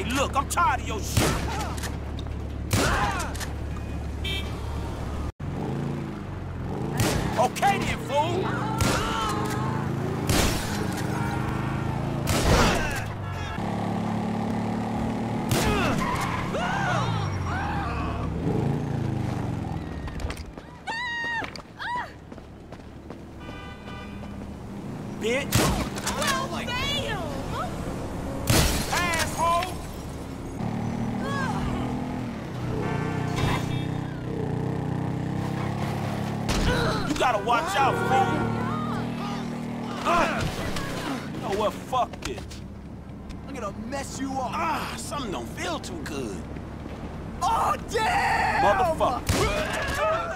Hey, look, I'm tired of your shit. Okay then, fool. Bitch. Well, damn! Asshole. You gotta watch out, fool. You know what? Fuck it. I'm gonna mess you up. Something don't feel too good. Oh, damn! Motherfucker.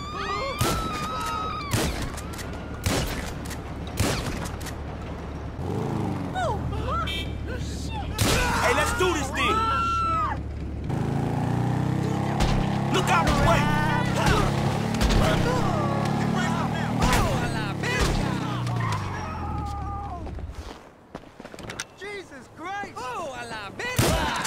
Hey, let's do this then. Look out the way. Jesus Christ! Oh, a la verga!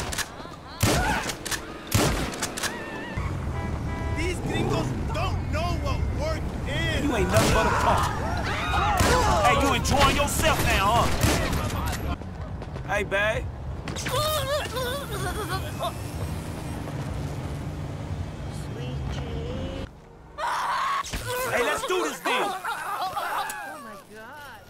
These gringos don't know what work is. You ain't nothing but a punk. Hey, you enjoying yourself now, huh? Hey, babe. Hey, let's do this then. Oh my God!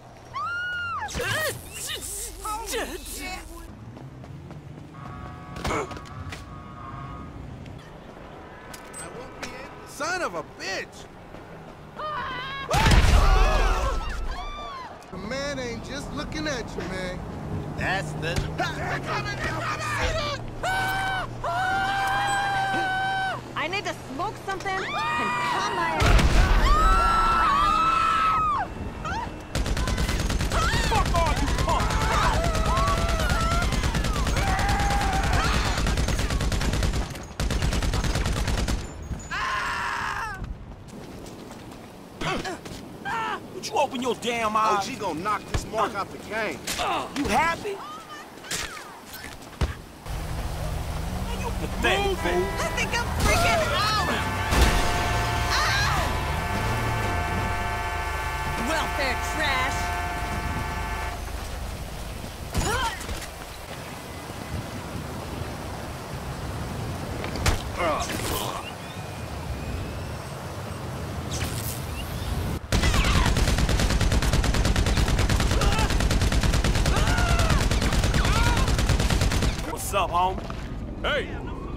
Son of a bitch! The man ain't just looking at you, man. That's the... I need to smoke something and calm my... Fuck all you punks. Would you open your damn eyes? OG gonna knock this mark out the game. You happy? You pathetic, fool. I think I'm freaking out! Welfare trash! What's up, homie? Hey!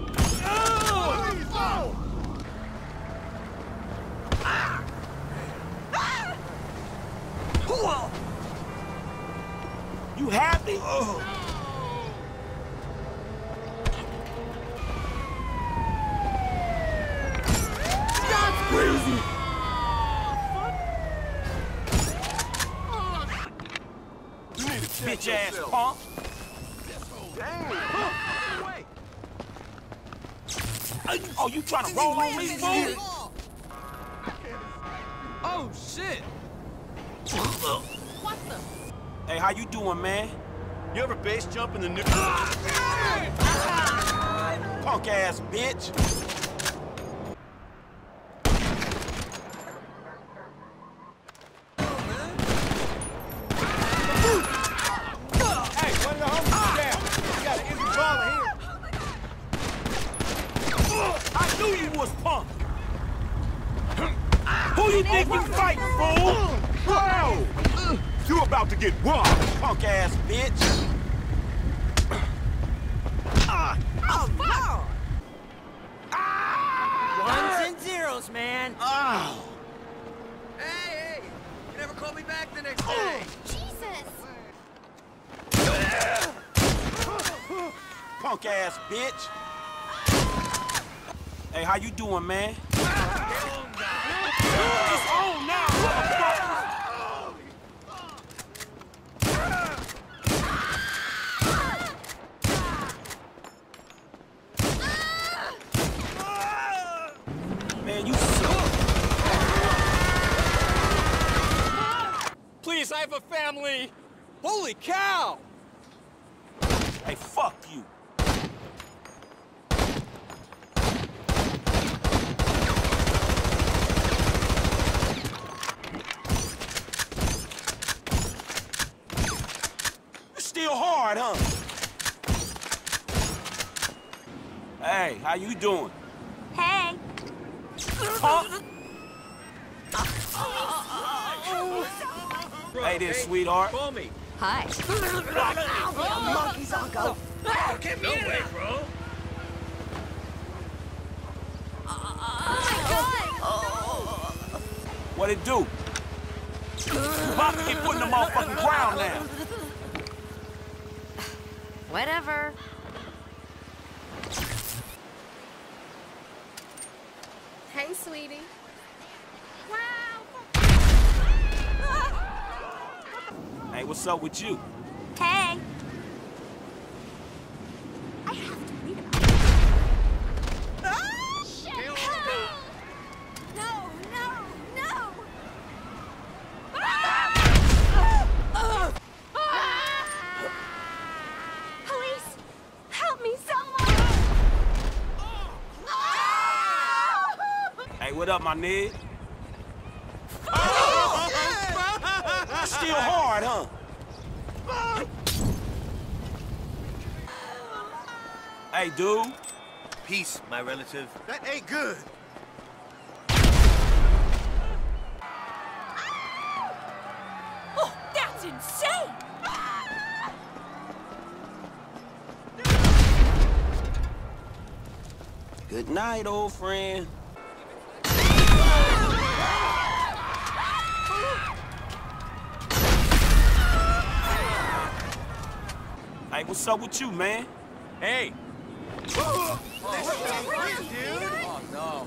You happy? That's crazy! Bitch ass punk! Oh, you trying to roll on me, fool? Oh, shit! What the? Hey, how you doing, man? You ever base jump in the new... Punk ass bitch! Hey, one of the homies down. You got an empty baller here. I knew you was punk! Who you think you fighting, fool? Whoa! You about to get robbed. Punk ass bitch! Oh, Lord! Ones and zeros, man. Oh! Hey! You never called me back the next day. Jesus! Punk ass bitch! Hey, how you doing, man? It's on now, motherfucker! Man, you suck. Please, I have a family. Holy cow! Hey, fuck you. You're still hard, huh? Hey, how you doing? Hey. Huh? Hey there, sweetheart. Call me. Hi. Monkeys, I'll go. Get me no way, bro. What it do? You about to get put in the motherfucking ground now. Whatever. Hey, sweetie. Hey, what's up with you? Hey. I have to read about it. Shit! No, no, no! Police! Help me, someone! Hey, what up, my nigga? Still hard, huh? Hey, dude. Peace, my relative. That ain't good. Oh, that's insane! Good night, old friend. Hey, what's up with you, man? Hey. Oh, no.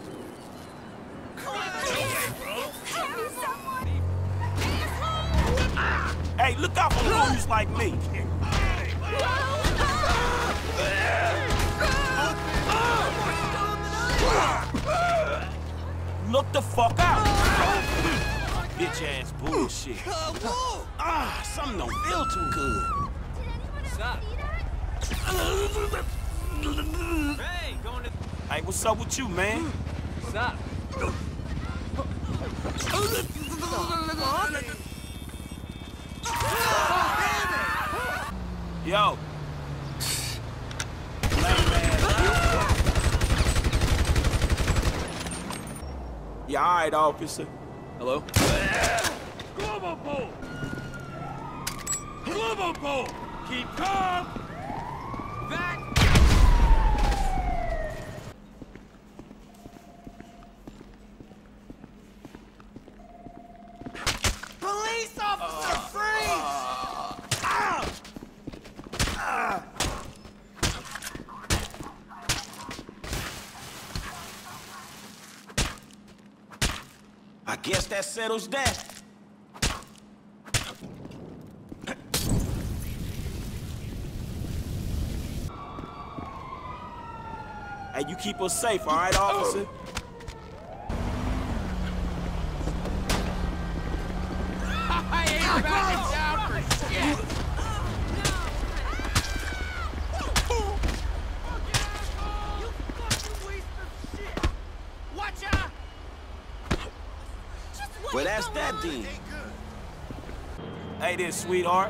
Hey, look out for fools like me. Look the fuck out. Bitch ass bullshit. Something don't feel too good. Stop. Hey, going to... Hey, what's up with you, man? Stop. Yo. Yeah, all right, officer. Hello? Global bolt! Global bolt! Keep calm! That... Police officer, freeze! I guess that settles that. Hey, you keep us safe, all right, officer? I ain't backing down for shit! Well, that's that then. Hey there, sweetheart.